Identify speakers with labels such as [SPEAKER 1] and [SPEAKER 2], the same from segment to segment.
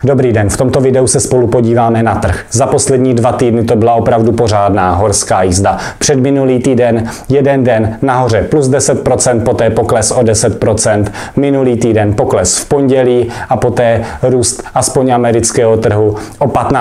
[SPEAKER 1] Dobrý den, v tomto videu se spolu podíváme na trh. Za poslední 2 týdny to byla opravdu pořádná horská jízda. Předminulý týden, jeden den nahoře plus 10%, poté pokles o 10%, minulý týden pokles v pondělí a poté růst aspoň amerického trhu o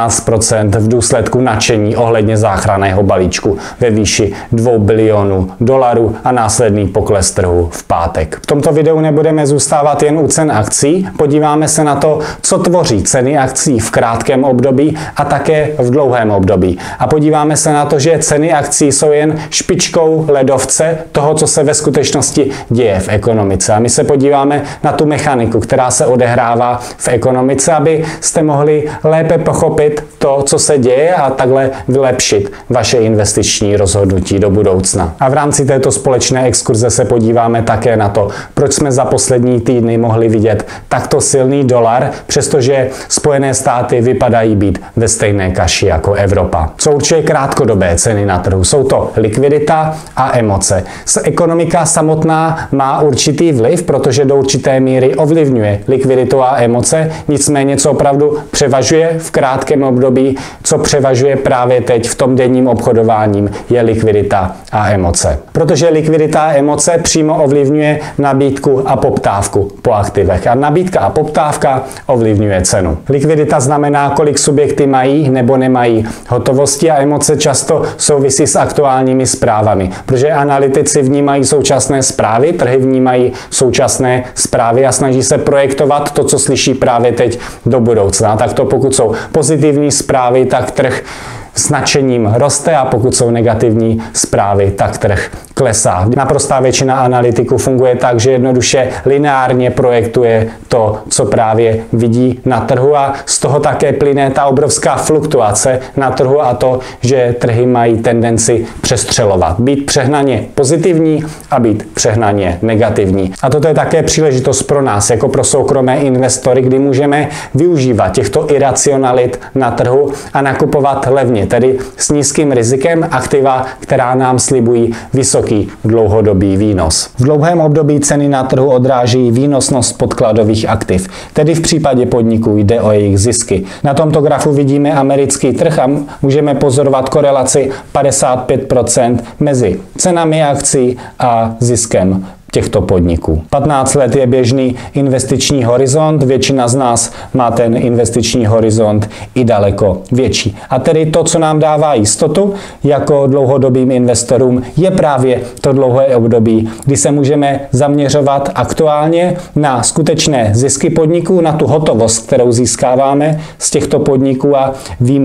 [SPEAKER 1] 15% v důsledku nadšení ohledně záchranného balíčku ve výši $2 bilionů a následný pokles trhu v pátek. V tomto videu nebudeme zůstávat jen u cen akcí, podíváme se na to, co tvoří ceny akcí v krátkém období a také v dlouhém období. A podíváme se na to, že ceny akcí jsou jen špičkou ledovce toho, co se ve skutečnosti děje v ekonomice. A my se podíváme na tu mechaniku, která se odehrává v ekonomice, abyste mohli lépe pochopit to, co se děje a takhle vylepšit vaše investiční rozhodnutí do budoucna. A v rámci této společné exkurze se podíváme také na to, proč jsme za poslední týdny mohli vidět takto silný dolar, přestože Spojené státy vypadají být ve stejné kaši jako Evropa. Co určuje krátkodobé ceny na trhu? Jsou to likvidita a emoce. Ekonomika samotná má určitý vliv, protože do určité míry ovlivňuje likviditu a emoce, nicméně co opravdu převažuje v krátkém období, co převažuje právě teď v tom denním obchodováním, je likvidita a emoce. Protože likvidita a emoce přímo ovlivňuje nabídku a poptávku po aktivech a nabídka a poptávka ovlivňuje cenu. Likvidita znamená, kolik subjekty mají nebo nemají hotovosti a emoce často souvisí s aktuálními zprávami, protože analytici vnímají současné zprávy, trhy vnímají současné zprávy a snaží se projektovat to, co slyší právě teď do budoucna. Tak to pokud jsou pozitivní zprávy, tak trh s nadšením roste a pokud jsou negativní zprávy, tak trh klesá. Naprostá většina analytiků funguje tak, že jednoduše lineárně projektuje to, co právě vidí na trhu a z toho také plyne ta obrovská fluktuace na trhu a to, že trhy mají tendenci přestřelovat. Být přehnaně pozitivní a být přehnaně negativní. A toto je také příležitost pro nás, jako pro soukromé investory, kdy můžeme využívat těchto iracionalit na trhu a nakupovat levně, tedy s nízkým rizikem aktiva, která nám slibují vysoký dlouhodobý výnos. V dlouhém období ceny na trhu odráží výnosnost podkladových aktiv, tedy v případě podniků jde o jejich zisky. Na tomto grafu vidíme americký trh a můžeme pozorovat korelaci 55% mezi cenami akcí a ziskem těchto podniků. 15 let je běžný investiční horizont, většina z nás má ten investiční horizont i daleko větší. A tedy to, co nám dává jistotu jako dlouhodobým investorům, je právě to dlouhé období, kdy se můžeme zaměřovat aktuálně na skutečné zisky podniků, na tu hotovost, kterou získáváme z těchto podniků a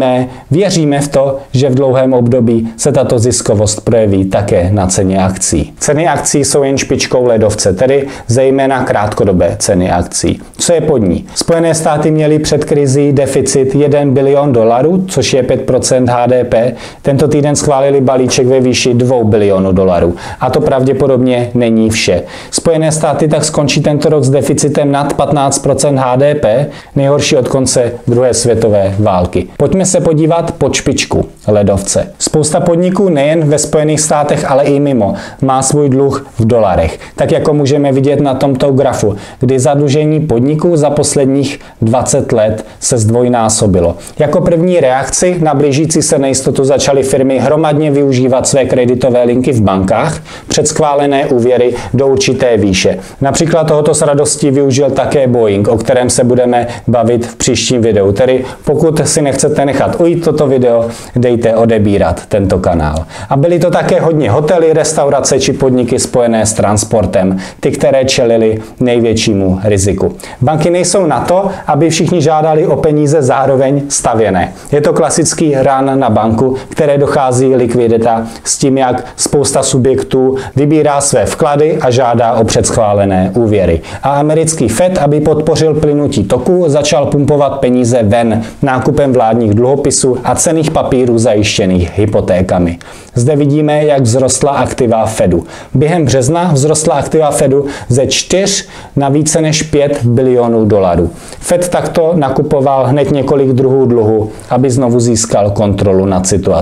[SPEAKER 1] věříme v to, že v dlouhém období se tato ziskovost projeví také na ceně akcí. Ceny akcí jsou jen špičkou ledovce, tedy zejména krátkodobé ceny akcí. Co je pod ní? Spojené státy měly před krizí deficit $1 bilion, což je 5% HDP. Tento týden schválili balíček ve výši $2 bilionů. A to pravděpodobně není vše. Spojené státy tak skončí tento rok s deficitem nad 15% HDP, nejhorší od konce druhé světové války. Pojďme se podívat pod špičku ledovce. Spousta podniků nejen ve Spojených státech, ale i mimo má svůj dluh v dolarech. Tak jako můžeme vidět na tomto grafu, kdy zadlužení podniků za posledních 20 let se zdvojnásobilo. Jako první reakci na blížící se nejistotu začaly firmy hromadně využívat své kreditové linky v bankách před schválené úvěry do určité výše. Například tohoto s radostí využil také Boeing, o kterém se budeme bavit v příštím videu. Tedy pokud si nechcete nechat ujít toto video, dejte odebírat tento kanál. A byly to také hodně hotely, restaurace či podniky spojené s transportem, ty, které čelily největšímu riziku. Banky nejsou na to, aby všichni žádali o peníze zároveň stavěné. Je to klasický run na banku, které dochází likvidita s tím, jak spousta subjektů vybírá své vklady a žádá o předschválené úvěry. A americký Fed, aby podpořil plynutí toku, začal pumpovat peníze ven nákupem vládních dluhopisů a cenných papírů zajištěných hypotékami. Zde vidíme, jak vzrostla aktiva Fedu. Během března vzrostla aktiva Fedu ze 4 na více než $5 bilionů. Fed takto nakupoval hned několik druhů dluhu, aby znovu získal kontrolu nad situací.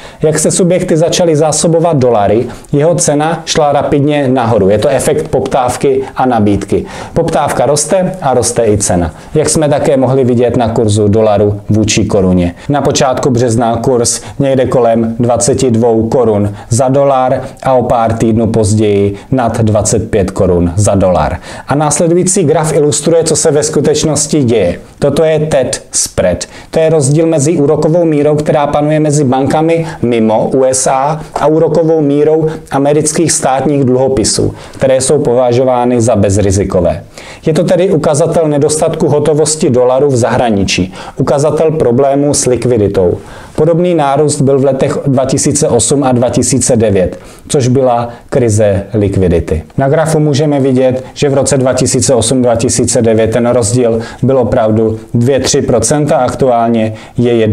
[SPEAKER 1] Jak se subjekty začaly zásobovat dolary, jeho cena šla rapidně nahoru. Je to efekt poptávky a nabídky. Poptávka roste a roste i cena. Jak jsme také mohli vidět na kurzu dolaru vůči koruně. Na počátku března kurz někde kolem 22 korun za dolar a o pár týdnů později nad 25 korun za dolar. A následující graf ilustruje, co se ve skutečnosti děje. Toto je TED spread. To je rozdíl mezi úrokovou mírou, která panuje mezi bankami mimo USA a úrokovou mírou amerických státních dluhopisů, které jsou považovány za bezrizikové. Je to tedy ukazatel nedostatku hotovosti dolaru v zahraničí, ukazatel problémů s likviditou. Podobný nárůst byl v letech 2008 a 2009, což byla krize likvidity. Na grafu můžeme vidět, že v roce 2008-2009 ten rozdíl byl opravdu 2-3%, aktuálně je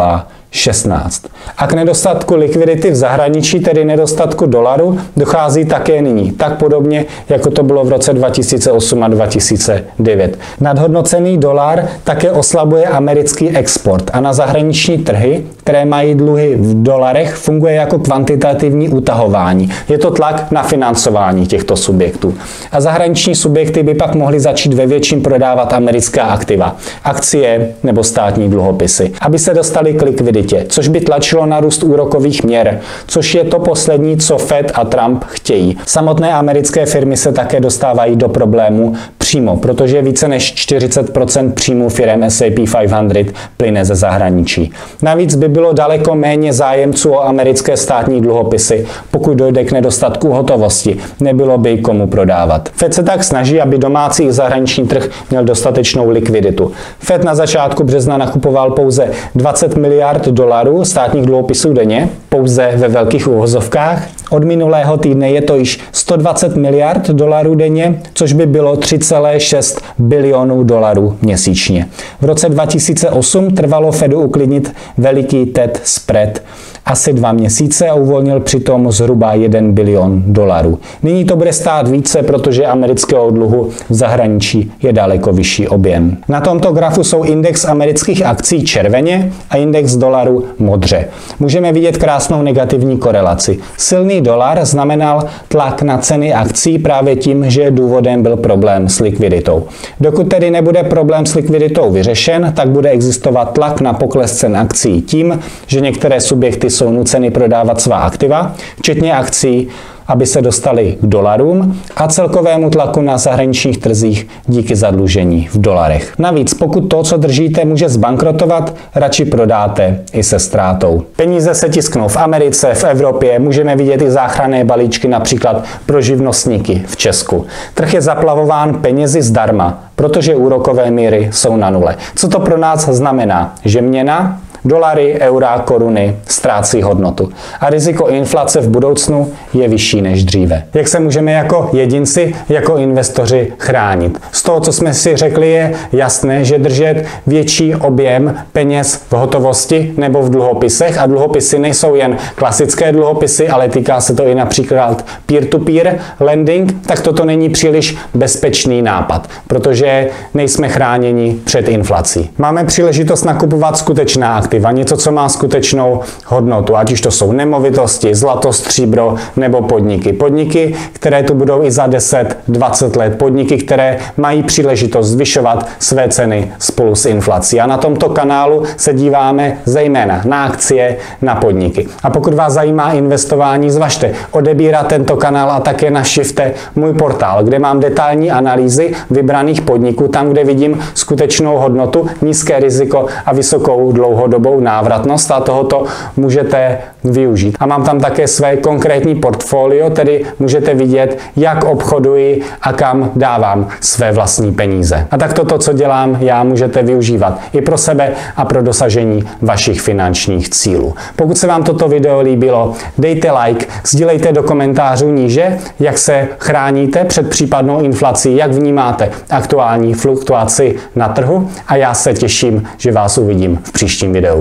[SPEAKER 1] 1,16. A k nedostatku likvidity v zahraničí, tedy nedostatku dolaru, dochází také nyní, tak podobně, jako to bylo v roce 2008 a 2009. Nadhodnocený dolar také oslabuje americký export a na zahraniční trhy, které mají dluhy v dolarech, funguje jako kvantitativní utahování. Je to tlak na financování těchto subjektů. A zahraniční subjekty by pak mohly začít ve větším prodávat americká aktiva, akcie nebo státní dluhopisy, aby se dostali k likviditě, což by tlačilo na růst úrokových měr, což je to poslední, co Fed a Trump chtějí. Samotné americké firmy se také dostávají do problému přímo, protože více než 40% příjmů firem S&P 500 plyne ze zahraničí. Navíc by bylo daleko méně zájemců o americké státní dluhopisy, pokud dojde k nedostatku hotovosti. Nebylo by komu prodávat. Fed se tak snaží, aby domácí i zahraniční trh měl dostatečnou likviditu. Fed na začátku března nakupoval pouze 20 miliard dolarů státních dluhopisů denně, pouze ve velkých uvozovkách. Od minulého týdne je to již 120 miliard dolarů denně, což by bylo 3,6 bilionů dolarů měsíčně. V roce 2008 trvalo Fedu uklidnit veliký TED spread asi 2 měsíce a uvolnil přitom zhruba 1 bilion dolarů. Nyní to bude stát více, protože amerického dluhu v zahraničí je daleko vyšší objem. Na tomto grafu jsou index amerických akcí červeně a index dolaru modře. Můžeme vidět krásnou negativní korelaci. Silný dolar znamenal tlak na ceny akcí právě tím, že důvodem byl problém s likviditou. Dokud tedy nebude problém s likviditou vyřešen, tak bude existovat tlak na pokles cen akcí tím, že některé subjekty jsou nuceny prodávat svá aktiva, včetně akcí, aby se dostali k dolarům a celkovému tlaku na zahraničních trzích díky zadlužení v dolarech. Navíc, pokud to, co držíte, může zbankrotovat, radši prodáte i se ztrátou. Peníze se tisknou v Americe, v Evropě, můžeme vidět i záchranné balíčky například pro živnostníky v Česku. Trh je zaplavován penězi zdarma, protože úrokové míry jsou na nule. Co to pro nás znamená? Že měna, dolary, eura, koruny ztrácí hodnotu. A riziko inflace v budoucnu je vyšší než dříve. Jak se můžeme jako jedinci, jako investoři chránit? Z toho, co jsme si řekli, je jasné, že držet větší objem peněz v hotovosti nebo v dluhopisech, a dluhopisy nejsou jen klasické dluhopisy, ale týká se to i například peer-to-peer lending, tak toto není příliš bezpečný nápad, protože nejsme chráněni před inflací. Máme příležitost nakupovat skutečná aktiva, něco, co má skutečnou hodnotu, ať už to jsou nemovitosti, zlato, stříbro nebo podniky. Podniky, které tu budou i za 10-20 let. Podniky, které mají příležitost zvyšovat své ceny spolu s inflací. A na tomto kanálu se díváme zejména na akcie, na podniky. A pokud vás zajímá investování, zvažte odebírat tento kanál a také navštivte můj portál, kde mám detailní analýzy vybraných podniků, tam, kde vidím skutečnou hodnotu, nízké riziko a vysokou dlouhodobou návratnost, a tohoto můžete využít. A mám tam také své konkrétní portfolio, tedy můžete vidět, jak obchoduji a kam dávám své vlastní peníze. A tak toto, co dělám já, můžete využívat i pro sebe a pro dosažení vašich finančních cílů. Pokud se vám toto video líbilo, dejte like, sdílejte do komentářů níže, jak se chráníte před případnou inflací, jak vnímáte aktuální fluktuaci na trhu, a já se těším, že vás uvidím v příštím videu.